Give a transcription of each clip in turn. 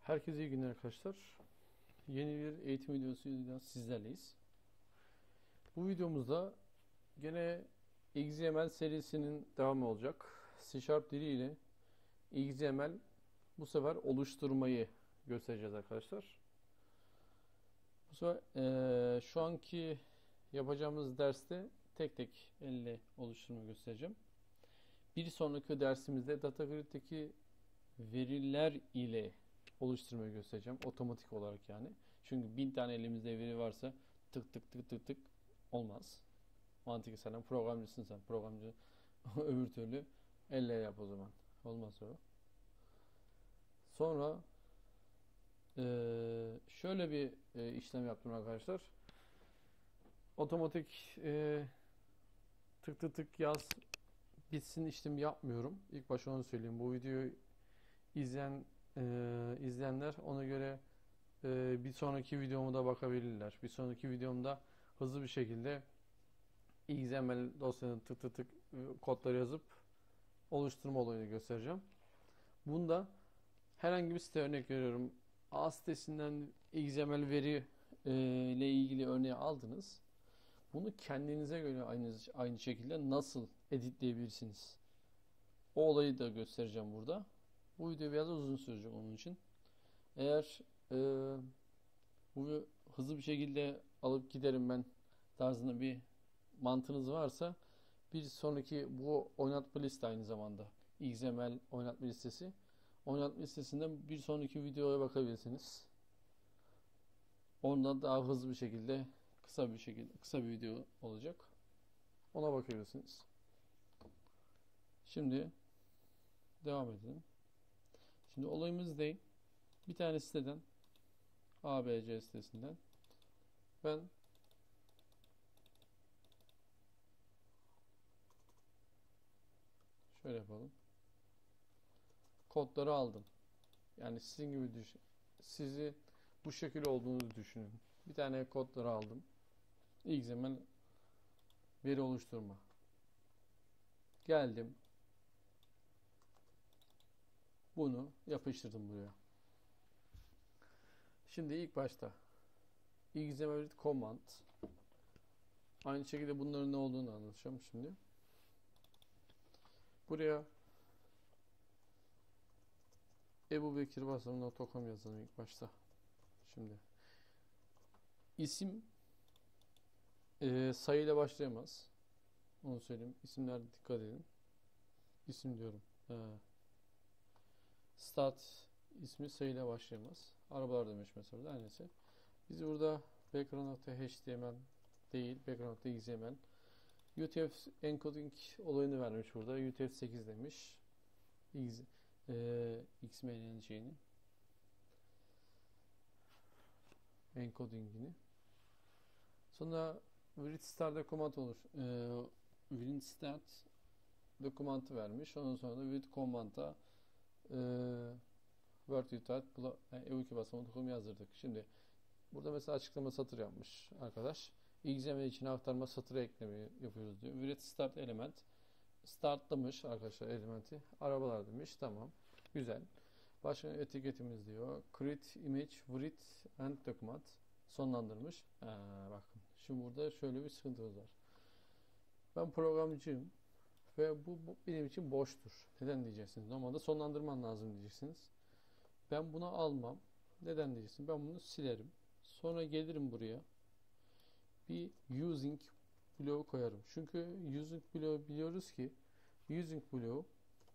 Herkese iyi günler arkadaşlar. Yeni bir eğitim videosuyla sizlerleyiz. Bu videomuzda gene XML serisinin devamı olacak. C# dili ile XML bu sefer oluşturmayı göstereceğiz arkadaşlar. Bu sefer şu anki yapacağımız derste tek tek elle oluşturma göstereceğim. Bir sonraki dersimizde Data Grid'deki veriler ile oluşturmayı göstereceğim. Otomatik olarak yani. Çünkü 1000 tane elimizde veri varsa tık tık tık tık tık olmaz. Mantıklı, sen programcısın, sen programcı öbür türlü elle yap o zaman. Olmaz o. Sonra şöyle bir işlem yaptım arkadaşlar. Otomatik tık tık tık yaz bitsin işlem yapmıyorum. İlk başta onu söyleyeyim. Bu videoyu izleyenler ona göre bir sonraki videomu da bakabilirler. Bir sonraki videomda hızlı bir şekilde XML dosyanın tık tık tık kodları yazıp oluşturma olayını göstereceğim. Bunda herhangi bir site örnek veriyorum. A sitesinden XML veri ile ilgili örneği aldınız. Bunu kendinize göre aynı şekilde nasıl editleyebilirsiniz? O olayı da göstereceğim burada. Bu video biraz uzun sürecek onun için. Eğer bu hızlı bir şekilde alıp giderim ben tarzında bir mantığınız varsa, bir sonraki bu oynatma liste aynı zamanda XML oynatma listesi. Oynatma listesinden bir sonraki videoya bakabilirsiniz. Ondan daha hızlı bir şekilde kısa bir video olacak. Ona bakabilirsiniz. Şimdi devam edelim. Şimdi olayımız değil. Bir tane siteden, ABC sitesinden ben şöyle yapalım. Kodları aldım. Yani sizin gibi düşün. Sizi bu şekilde olduğunu düşünün. Bir tane kodları aldım. XML veri oluşturma. Geldim. Bunu yapıştırdım buraya. Şimdi ilk başta XML command. Aynı şekilde bunların ne olduğunu anlatacağım şimdi. Buraya ebubekirbasalım.com yazalım ilk başta. Şimdi isim sayıyla başlayamaz. Onu söyleyeyim. İsimlerde dikkat edin. İsim diyorum. Start ismi sayıyla başlayamaz. Arabalar demiş mesela. Her neyse. Biz burada background.html değil, background.xml. UTF encoding olayını vermiş burada. UTF-8 demiş. XML'nin şeyini. Encoding'ini. Sonra WinStart document olur. WinStart dokümantı vermiş. Ondan sonra da with command'a Word utility ev2 basamak yazdırdık. Şimdi burada mesela açıklama satır yapmış arkadaş. XML içine aktarma satırı ekleme yapıyoruz diyor. With start element startlamış arkadaşlar elementi. Arabalar demiş. Tamam. Güzel. Başka etiketimiz diyor. Create image with and document sonlandırmış. Bakın. Şimdi burada şöyle bir sıkıntımız var. Ben programcıyım ve bu benim için boştur. Neden diyeceksiniz? Normalde sonlandırman lazım diyeceksiniz. Ben bunu almam. Neden diyeceksiniz? Ben bunu silerim. Sonra gelirim buraya. Bir using bloğu koyarım. Çünkü using bloğu biliyoruz ki using bloğu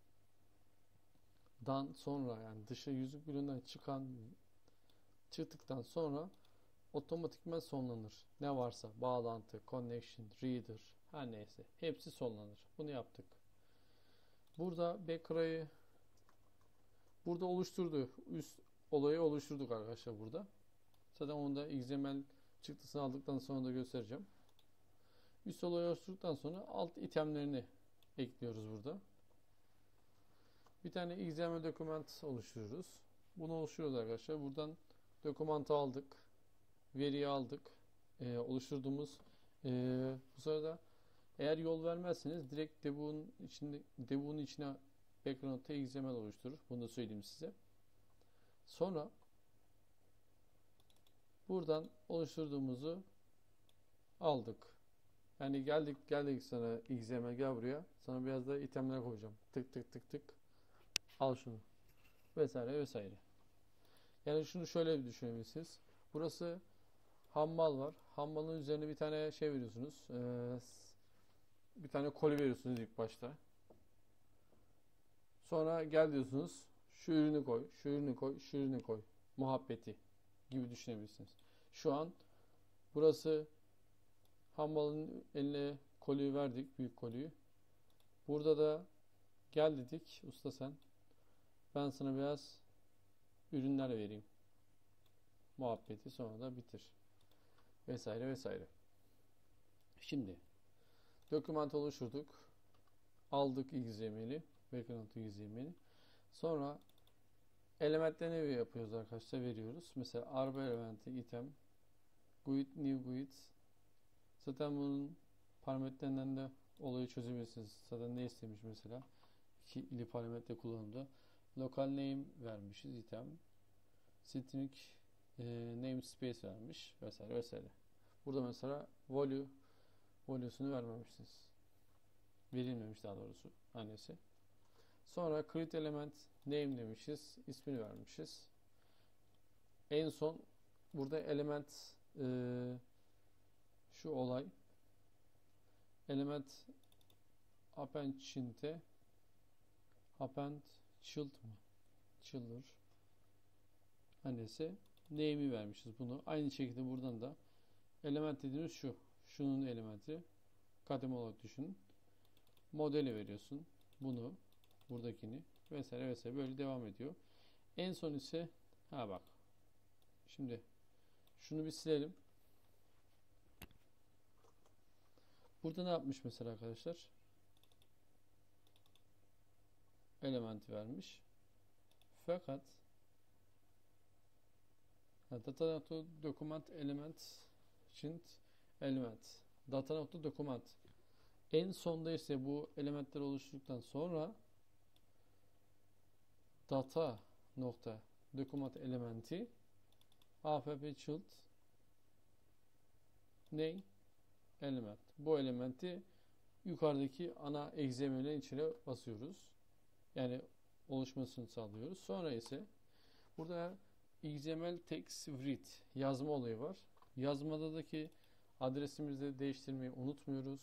dan sonra, yani dışı using bloğundan çıktıktan sonra otomatikman sonlanır. Ne varsa bağlantı, connection, reader, her neyse hepsi sonlanır. Bunu yaptık. Burada background'ı burada oluşturdu. Üst olayı oluşturduk arkadaşlar burada. Zaten onu da XML çıktısını aldıktan sonra da göstereceğim. Üst olayı oluşturduktan sonra alt itemlerini ekliyoruz burada. Bir tane XML document oluşturuyoruz. Bunu oluşturuyoruz arkadaşlar. Buradan dokümantı aldık. Veriyi aldık. Oluşturduğumuz bu sırada eğer yol vermezseniz direkt debug'un içine background'ta XML oluşturur. Bunu da söyleyeyim size. Sonra buradan oluşturduğumuzu aldık. Yani geldik sana XML, gel buraya. Sana biraz da itemler koyacağım. Tık tık tık tık. Al şunu. Vesaire vesaire. Yani şunu şöyle bir düşünebilirsiniz. Burası hammal var. Hammalın üzerine bir tane şey veriyorsunuz. Bir tane koli veriyorsunuz ilk başta. Sonra gel diyorsunuz. Şu ürünü koy, şu ürünü koy, şu ürünü koy. Muhabbeti gibi düşünebilirsiniz. Şu an burası hammalın eline koliyi verdik. Büyük koliyi. Burada da gel dedik. Usta sen. Ben sana biraz ürünler vereyim. Muhabbeti sonra da bitir. Vesaire vesaire. Şimdi dokümant oluşturduk. Aldık XML'i. Background XML'i. Sonra elementlerine yapıyoruz arkadaşlar. Veriyoruz. Mesela arba elementi item GUID new GUID. Zaten bunun parametrelerinden de olayı çözebilirsiniz. Zaten ne istemiş mesela? İkili parametre kullanımda. Local name vermişiz item. String namespace vermiş vesaire vesaire. Burada mesela value'sunu vermemişsiniz. Verilmemiş daha doğrusu annesi. Sonra create element name demişiz. İsmini vermişiz. En son burada element şu olay element append child mı? Childer annesi name'i vermişiz bunu. Aynı şekilde buradan da element dediğimiz şu. Şunun elementi kademe olarak düşünün. Modeli veriyorsun. Bunu, buradakini vesaire vesaire böyle devam ediyor. En son ise bak. Şimdi şunu bir silelim. Burada ne yapmış mesela arkadaşlar? Elementi vermiş. Fakat data.document element için data.document en sonda ise bu elementler oluşturduktan sonra data.document elementi app child ne? Element. Bu elementi yukarıdaki ana XML'in içine basıyoruz. Yani oluşmasını sağlıyoruz. Sonra ise burada XML text read yazma olayı var. Yazmadaki adresimizi de değiştirmeyi unutmuyoruz.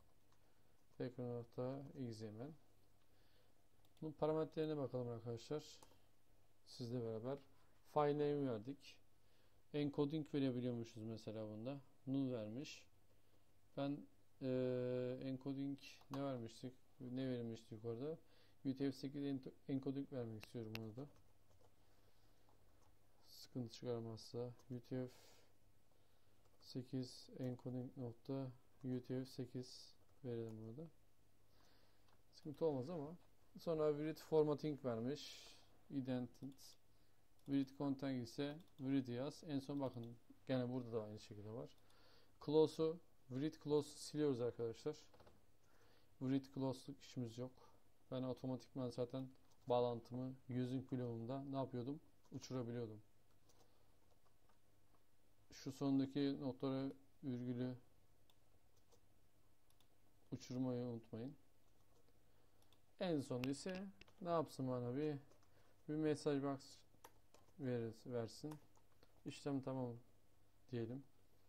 Background.xml. Bunun parametrelerine bakalım arkadaşlar. Sizle beraber. File name verdik. Encoding verebiliyormuşuz mesela bunda. Null vermiş. Ben encoding ne vermiştik? Ne verilmişti yukarıda? UTF-8 encoding vermek istiyorum burada. Sıkıntı çıkarmazsa UTF-8 encoding nokta UTF-8 verelim burada. Sıkıntı olmaz ama sonra Virid formatting vermiş. Ident Virid content ise Virid yaz. En son bakın gene burada da aynı şekilde var. Close'u Virid close siliyoruz arkadaşlar. Virid close'luk işimiz yok. Ben otomatikman zaten bağlantımı using bloğunda ne yapıyordum? Uçurabiliyordum. Şu sondaki notları virgülü uçurmayı unutmayın. En son ise ne yapsın bana bir mesaj box versin. İşlem tamam diyelim.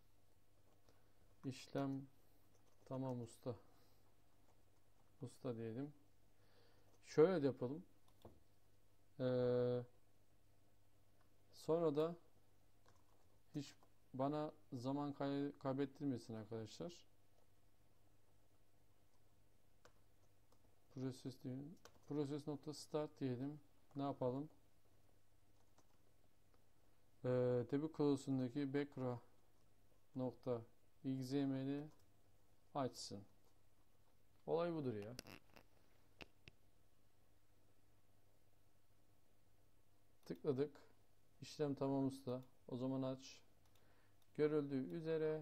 İşlem tamam usta. Usta diyelim. Şöyle de yapalım. Sonra da hiç bana zaman kaybettirmesin arkadaşlar. Process nokta start diyelim. Ne yapalım? Debug klasındaki background nokta xml'i açsın. Olay budur ya. Tıkladık. İşlem tamam usta. O zaman aç. Görüldüğü üzere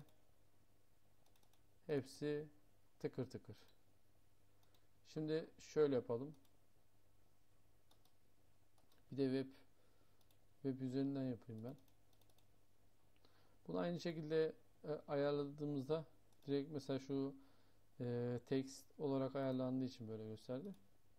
hepsi tıkır tıkır. Şimdi şöyle yapalım. Bir de Web üzerinden yapayım ben. Bunu aynı şekilde ayarladığımızda direkt mesela şu text olarak ayarlandığı için böyle gösterdi.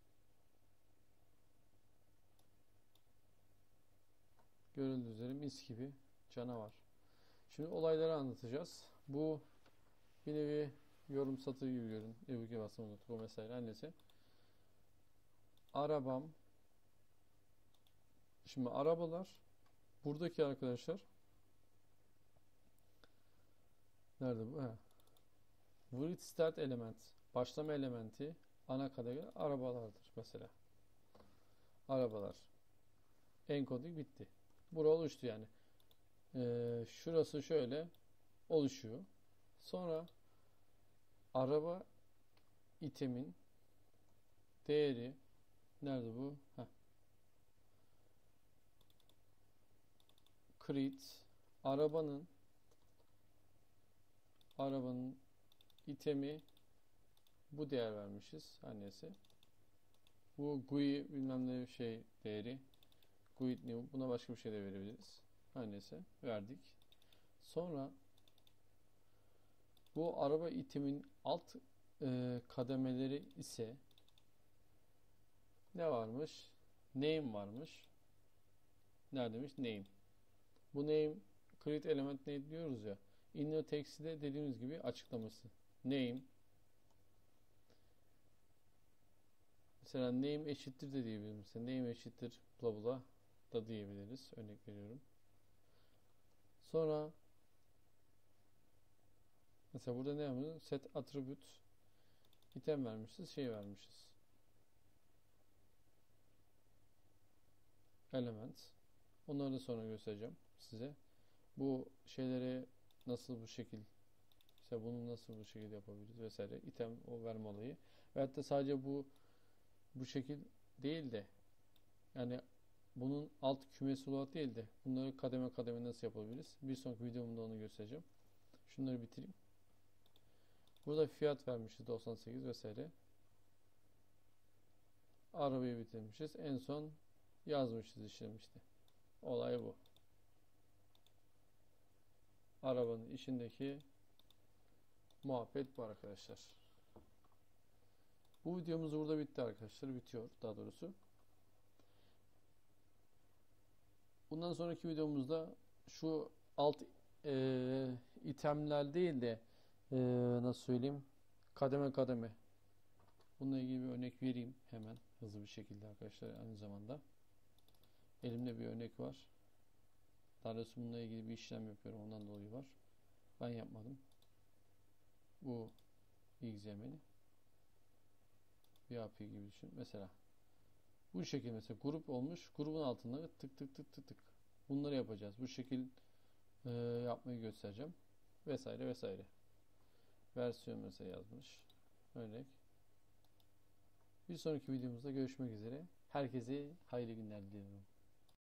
Görüldüğü üzere mis gibi canavar. Şimdi olayları anlatacağız. Bu bir nevi yorum satır gibi görün. Ebuke basamadık. Mesela annesi. Arabam. Şimdi arabalar buradaki arkadaşlar nerede bu? Word start element. Başlama elementi ana kategori arabalardır mesela. Arabalar. Encoding bitti. Bura oluştu yani. Şurası şöyle oluşuyor. Sonra araba itemin değeri nerede bu? Create arabanın itemi bu değer vermişiz annesi. Bu GUI bilmem ne şey değeri. GUI new. Buna başka bir şey de verebiliriz. Annesi verdik. Sonra bu araba itemin alt kademeleri ise ne varmış? Name varmış. Neredeymiş? Name. Bu name create element name diyoruz ya. Inner text'i de dediğimiz gibi açıklaması. Name. Mesela name eşittir de diyebiliriz. Mesela name eşittir bla bla da diyebiliriz. Örnek veriyorum. Sonra mesela burada ne yapıyoruz? Set attribute item vermişiz. Şey vermişiz. Element. Onları da sonra göstereceğim size. Bu şeyleri nasıl bu şekil mesela bunu nasıl bu şekilde yapabiliriz vesaire. İtem o verme olayı. Ve hatta sadece bu şekil değil de yani bunun alt kümesi olarak değil de bunları kademe kademe nasıl yapabiliriz? Bir sonraki videomda onu göstereceğim. Şunları bitireyim. Burada fiyat vermişiz 98 vesaire. Arabayı bitirmişiz. En son yazmışız işlemişti. Olay bu. Arabanın içindeki muhabbet bu arkadaşlar. Bu videomuz burada bitti arkadaşlar. Bitiyor daha doğrusu. Bundan sonraki videomuzda şu alt itemler değil de nasıl söyleyeyim kademe kademe. Bununla ilgili bir örnek vereyim hemen hızlı bir şekilde arkadaşlar aynı zamanda. Elimde bir örnek var. Daha doğrusu bununla ilgili bir işlem yapıyorum. Ondan dolayı var. Ben yapmadım. Bu XML'i bir API gibi düşün. Mesela bu şekilde mesela grup olmuş. Grubun altında tık tık tık tık tık. Bunları yapacağız. Bu şekil yapmayı göstereceğim. Vesaire vesaire. Versiyon mesela yazmış. Örnek. Bir sonraki videomuzda görüşmek üzere. Herkese hayırlı günler diliyorum.